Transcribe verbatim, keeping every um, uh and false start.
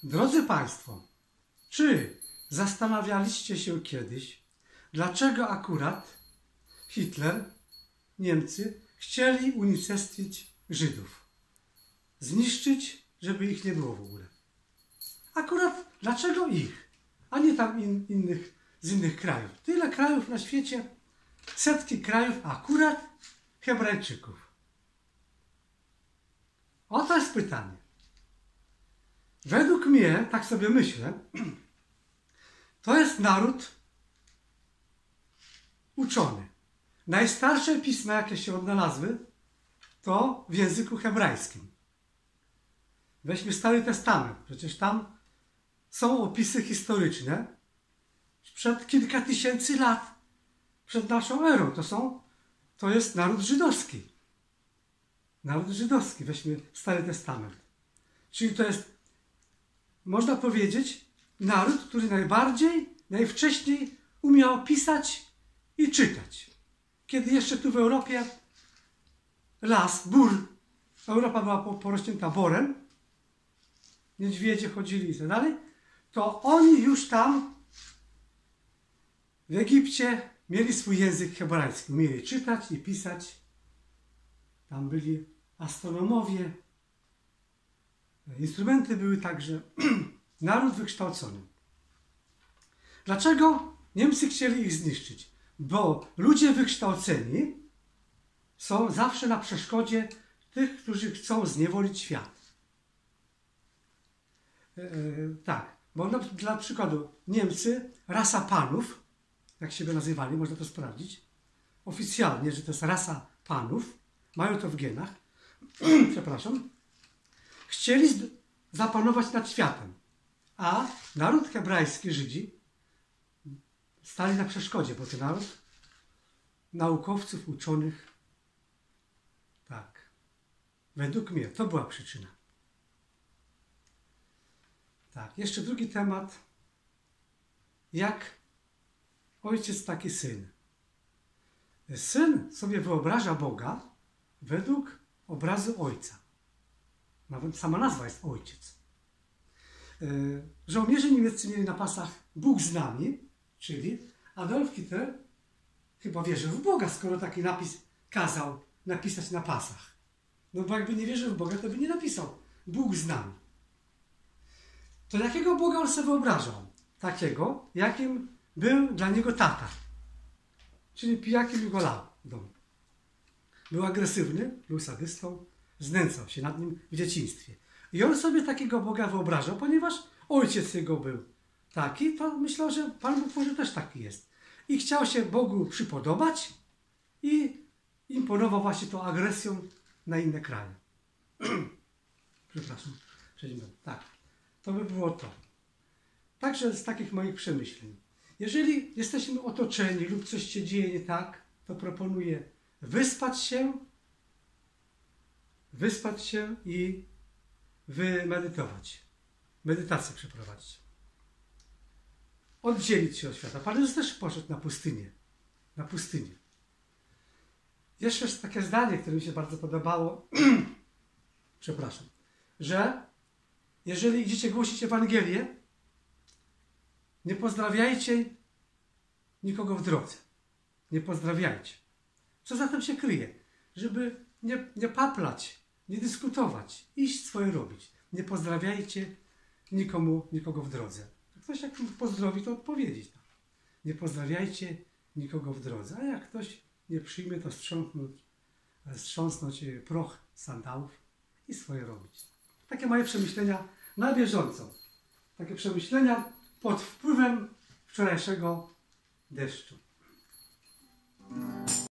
Drodzy Państwo, czy zastanawialiście się kiedyś, dlaczego akurat Hitler, Niemcy chcieli unicestwić Żydów? Zniszczyć, żeby ich nie było w ogóle. Akurat dlaczego ich, a nie tam in, innych, z innych krajów? Tyle krajów na świecie, setki krajów, a akurat Hebrajczyków. Oto jest pytanie. Według mnie, tak sobie myślę, to jest naród uczony. Najstarsze pisma, jakie się odnalazły, to w języku hebrajskim. Weźmy Stary Testament. Przecież tam są opisy historyczne sprzed kilka tysięcy lat przed naszą erą. To są, to jest naród żydowski. Naród żydowski. Weźmy Stary Testament. Czyli to jest, można powiedzieć, naród, który najbardziej, najwcześniej umiał pisać i czytać. Kiedy jeszcze tu w Europie las, bór, Europa była porośnięta borem, niedźwiedzie chodzili i tak dalej, to oni już tam w Egipcie mieli swój język hebrajski. Umieli czytać i pisać. Tam byli astronomowie. Instrumenty były także. Naród wykształcony. Dlaczego Niemcy chcieli ich zniszczyć? Bo ludzie wykształceni są zawsze na przeszkodzie tych, którzy chcą zniewolić świat. Yy, tak, bo na, dla przykładu Niemcy, rasa panów, jak siebie nazywali, można to sprawdzić, oficjalnie, że to jest rasa panów, mają to w genach, przepraszam, chcieli zapanować nad światem, a naród hebrajski, Żydzi, stali na przeszkodzie, bo to naród naukowców, uczonych, tak, według mnie to była przyczyna. Tak, jeszcze drugi temat. Jak ojciec, taki syn. Syn sobie wyobraża Boga według obrazu ojca. Nawet sama nazwa jest ojciec. Żołnierze niemieccy mieli na pasach Bóg z nami, czyli Adolf Hitler chyba wierzył w Boga, skoro taki napis kazał napisać na pasach. No bo jakby nie wierzył w Boga, to by nie napisał Bóg z nami. To jakiego Boga on sobie wyobrażał? Takiego, jakim był dla niego tata. Czyli pijakiem i go lał w domu. Był agresywny, był sadystą, znęcał się nad nim w dzieciństwie. I on sobie takiego Boga wyobrażał, ponieważ ojciec jego był taki, to myślał, że Pan Bóg może też taki jest. I chciał się Bogu przypodobać i imponował właśnie tą agresją na inne kraje. Przepraszam, przejdźmy. Tak, to by było to. Także z takich moich przemyśleń. Jeżeli jesteśmy otoczeni lub coś się dzieje nie tak, to proponuję wyspać się, wyspać się i wymedytować. Medytację przeprowadzić. Oddzielić się od świata. Pan Jezus też poszedł na pustynię. Na pustynię. Jeszcze jest takie zdanie, które mi się bardzo podobało. Przepraszam. Że jeżeli idziecie głosić Ewangelię, nie pozdrawiajcie nikogo w drodze. Nie pozdrawiajcie. Co za tym się kryje? Żeby nie, nie paplać, nie dyskutować, iść swoje robić. Nie pozdrawiajcie nikomu, nikogo w drodze. Ktoś jak pozdrowi, to odpowiedzieć. Nie pozdrawiajcie nikogo w drodze. A jak ktoś nie przyjmie, to strząsnąć, strząsnąć proch sandałów i swoje robić. Takie moje przemyślenia na bieżąco. Takie przemyślenia pod wpływem wczorajszego deszczu.